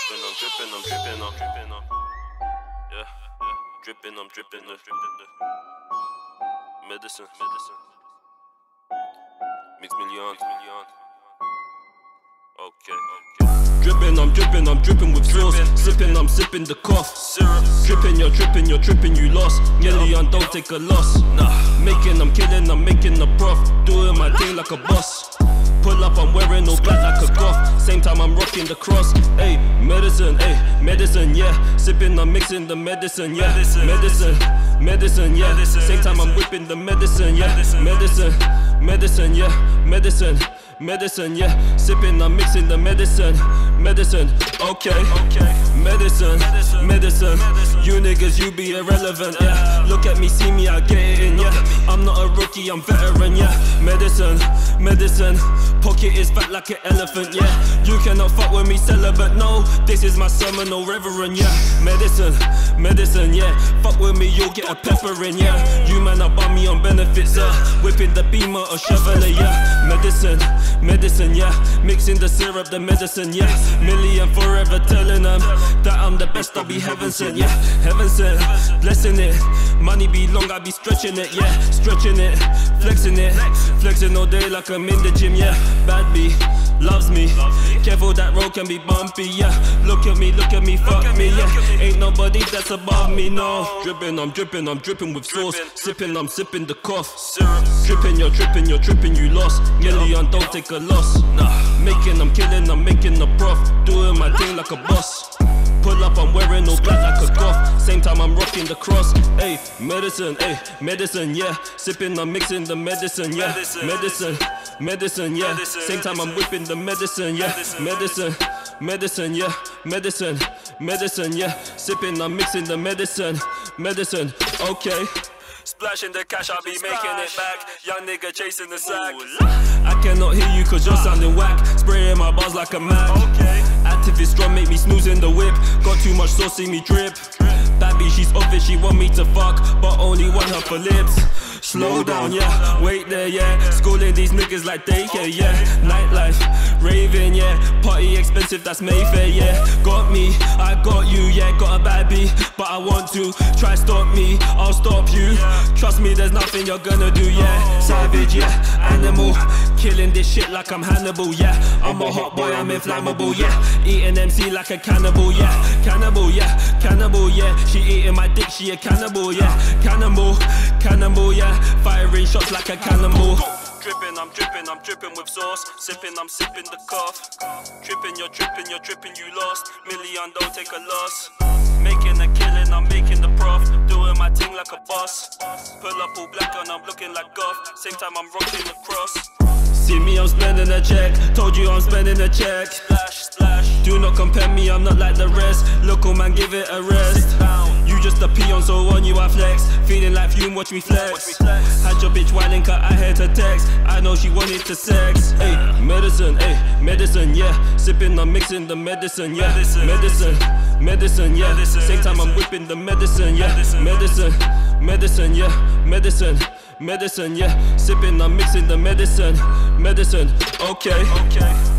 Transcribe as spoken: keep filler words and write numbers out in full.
dripping, I'm dripping, I'm dripping, I'm dripping, I'm yeah, yeah, dripping, I'm dripping, I'm dripping, the medicine, medicine, mix millions, millions. Okay, okay. Dripping, I'm dripping, I'm dripping with sauce. Sipping, I'm sipping the cough. Syrup. Dripping, you're dripping, you're dripping, you lost. Million, don't take a loss. Nah. Making, I'm killing, I'm making the prof. Doing my thing like a boss. Pull up, I'm wearing all black like a goth. Same time I'm rocking the cross. Ayy, medicine, ayy, medicine, yeah. Sipping, I'm mixing the medicine, yeah. Medicine, medicine, yeah. Same time I'm whipping the medicine, yeah. Medicine, medicine, yeah. Medicine. Medicine, yeah, sipping, I'm mixing the medicine. Medicine, okay, okay. Medicine, medicine, you niggas, you be irrelevant, yeah. Look at me, see me, I get it in, yeah. I'm not a rookie, I'm veteran, yeah. Medicine, medicine, pocket is fat like an elephant, yeah. You cannot fuck with me, celibate, no. This is my sermon, no reverend, yeah. Medicine, medicine, yeah. Fuck with me, you'll get a pepper in, yeah. You man are bum me on benefits, uh. Whipping the beamer or Chevrolet, yeah. Medicine, medicine, yeah. Mixing the syrup, the medicine, yeah. Million forever telling them that I'm the best, I'll be heaven sent, yeah. Heaven sent, blessing it. Money be long, I be stretching it, yeah. Stretching it, flexing it. Flexing all day like I'm in the gym, yeah. Bad B, loves me. Careful, that road can be bumpy, yeah. Look at me, look at me, fuck me, yeah. Ain't nobody that's above me, no. Dripping, I'm dripping, I'm dripping with sauce. Sipping, I'm sipping the cough. Dripping, you're dripping, you're dripping, you lost. Million, don't take a loss. Making, I'm killing, I'm making the prof. Doing my thing like a boss. Pull up, I'm wearing all black like a goth. Same time I'm rocking the cross. Ayy, medicine, ayy, medicine, yeah. Sipping, I'm mixing the medicine, yeah. Medicine, medicine, yeah. Same time I'm whipping the medicine, yeah. Medicine, medicine, yeah. Medicine, medicine, yeah. Sipping, I'm mixing the medicine. Medicine, okay. Splashing the cash, I'll be making it back. Young nigga chasing the sack. I cannot hear you cause you're sounding whack. Spraying my bars like a man. Okay. Activist drum make me snooze in the whip. Got too much sauce, see me drip. That bitch, she's obvious, she want me to fuck, but only want her for lips. Slow down, yeah, wait there, yeah. Schooling these niggas like daycare, yeah. Nightlife, raving, yeah. Party expensive, that's Mayfair, yeah. Got me, I got you, yeah. Got a bad B, but I want to. Try stop me, I'll stop you. Trust me, there's nothing you're gonna do, yeah. Savage, yeah, animal. Killing this shit like I'm Hannibal, yeah. I'm a hot boy, I'm inflammable, yeah. Eating M C like a cannibal, yeah. Cannibal, yeah, cannibal, yeah. She eating my dick, she a cannibal, yeah. Cannibal, cannibal, yeah. Firing shots like a cannibal. Dripping, I'm dripping, I'm dripping with sauce. Sipping, I'm sipping the cough. Tripping, you're tripping, you're tripping, you lost. Million, don't take a loss. Making a killing, I'm making the prof. Doing my thing like a boss. Pull up all black and I'm looking like goth. Same time I'm rocking the cross. See me, I'm spending a check. Told you I'm spending a check. Splash, splash. Do not compare me, I'm not like the rest. Local man, give it a rest. You just a peon, so on you I flex. Feeling like fume, watch me flex. Had your bitch whining, cut, I heard her text. I know she wanted to sex. Ayy, medicine, ayy, medicine, yeah. Sipping, I'm mixing the medicine, yeah. Medicine, medicine, yeah. Same time I'm whipping the medicine, yeah. Medicine, medicine, yeah. Medicine, medicine, yeah. Sipping, I'm mixing the medicine. Medicine, okay, okay.